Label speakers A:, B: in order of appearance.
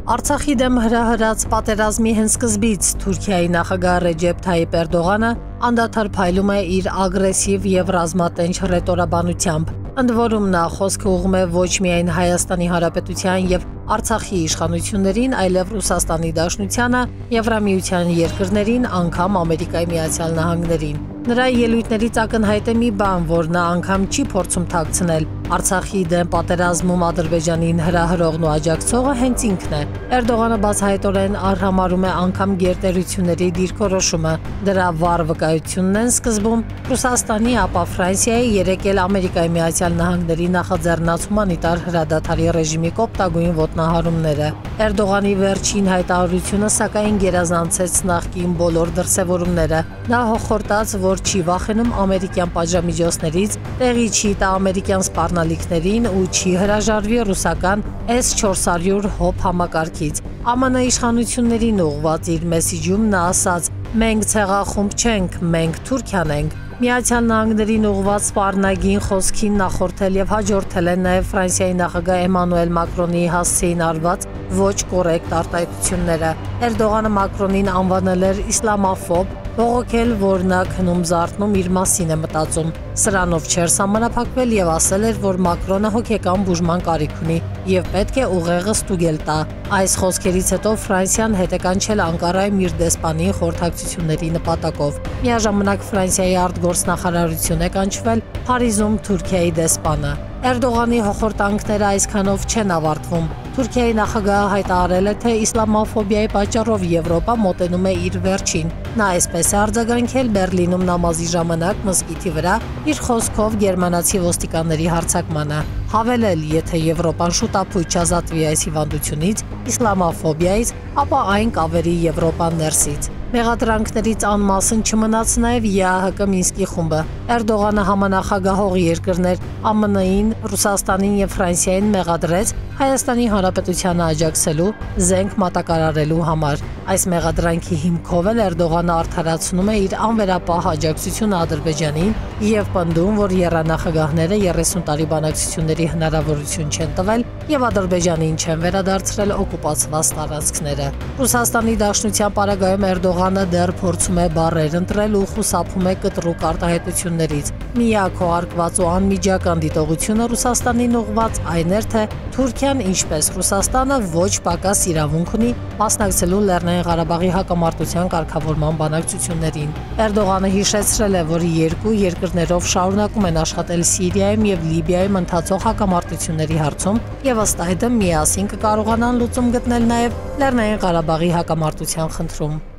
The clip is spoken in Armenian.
A: Արցախի դեմ հրահրած պատերազմի հենց սկզբից Թուրքիայի նախագահ Ռեջեփ Թայիպ Էրդողանը անդադար փայլում է իր ագրեսիվ եւ ռազմատենչ ռետորաբանությամբ, ընդ որում նա խոսքը ուղղում է ոչ միայն Հայաստանի Հանրապետության եւ Արցախի իշխանություններին, այլև Ռուսաստանի Դաշնությանը, Եվրամիության երկրներին, անգամ Ամերիկայի Միացյալ Նահանգներին։ Նրա ելույթներից ակնհայտ է մի բան, որ նա անգամ չի փորձում թաքցնել։ Արցախի դեմ պատերազմում Ադրբեջանին հրահրողն ու աջակցողը հենց ինքն է։ Էրդողանը բացահայտորեն արհամարում է անգամ գերտերությունների դիրքորոշումը։ Դրա վառ վկայությունն են սկզբում Ռուսաստանի, ապա Ֆրանսիայի, երեկ էլ Ամերիկայի Միացյալ Նահանգների նախաձեռնած հումանիտար հրադադարի ռեժիմի կոպտագույն ոտնահարումները։ Էրդողանի վերջին հայտարարությունը սակայն գերազանցեց նախկին բոլոր դրսևորումները։ Նա հոխորտաց, որ չի վախենում ամերիկյան պատժամիջոցներից, տեղի չի տա ամերիկյան սպառնալիքներին ու չի հրաժարվի ռուսական S-400 հոп համակարգից։ ԱՄՆ իշխանություններին ուղղված իր մեսիջում նա ասաց. «Մենք ցեղախումբ չենք, մենք Թուրքիան ենք»։ Միացյալ Նահանգներին ուղղված սպառնագին խոսքին նախորդել եւ հաջորդել են նաեւ Ֆրանսիայի նախագահ Էմանուել Մակրոնի հասցեին արված ոչ կոռեկտ արտահայտությունները։ Էրդողանը Մակրոնին անվանել էր իսլամաֆոբ, բողոքել, որ նա քնում զարթնում իր մասին է մտածում։ Սրանով չէր սահմանափակվել եւ ասել էր, որ Մակրոնը հոգեկան բուժման կարիք ունի եւ պետք է ուղեղը ստուգել տա։ Այս խոսքերից հետո Ֆրանսիան հետ է կանչել Անկարայում իր դեսպանի խորհրդակցությունների նպատակով։ Միաժամանակ Ֆրանսիայի արտգործնախարարություն է կանչվել Փարիզում Թուրքիայի դեսպանը։ Էրդողանի հոխորտանքները այսքանով չեն ավարտվում։ Թուրքիայի նախագահը հայտարարել է, թե իսլամաֆոբիայի պատճառով Եվրոպա մոտենում է իր վերջին։ Նա այսպես է արձագանքել Բերլինում նամազի ժամանակ մզկիթի վրա իր խոսքով գերմանացի ոստիկանների հարձակմանը։ Հավելել, եթե Եվրոպան շուտապույտ չազատվի այս հիվանդությունից, իսլամաֆոբիայից, ապա այն կավերի Եվրոպան ներսից։ Մեղադրանքներից անմասն չմնաց նաև ԵԱՀԿ Մինսկի խումբը։ Էրդողանը համանախագահող երկրներ ԱՄՆ-ին, Ռուսաստանին եւ Ֆրանսիային մեղադրեց Հայաստանի Հանրապետությանը աջակցելու զենք մատակարարելու համար։ Այս մեղադրանքի հիմքով էլ Էրդողանը արդարացնում է իր անվերապահ աջակցությունը Ադրբեջանին եւ պնդում, որ եռանախագահները 30 տարի բանակցությունների հնարավորություն չեն տվել եւ Ադրբեջանին չեն վերադարձրել օկուպացված տարածքները։ Ռուսաստանի Դաշնության պարագայում Էրդողանը դեռ փորձում է բառեր ընտրել ու խուսափում է կտրուկ արտահայտություններից։ Միակ հոարկված ու անմիջական դիտողությունը Ռուսաստանին ուղղված այն էր, թե Թուրքիան, ինչպես Ռուսաստանը, ոչ պակաս իրավունք ունի մասնակցելու Լեռնային Ղարաբաղի հակամարտության կարգավորման բանակցություններին։ Էրդողանը հիշեցրել է, որ երկու երկրներով շարունակում են աշխատել Սիրիայում եւ Լիբիայում ընթացող հակամարտությունների հարցում եւ ըստ այդմ միասին կկարողանան լուծում գտնել նաեւ Լեռնային Ղարաբաղի հակամարտության խնդրում։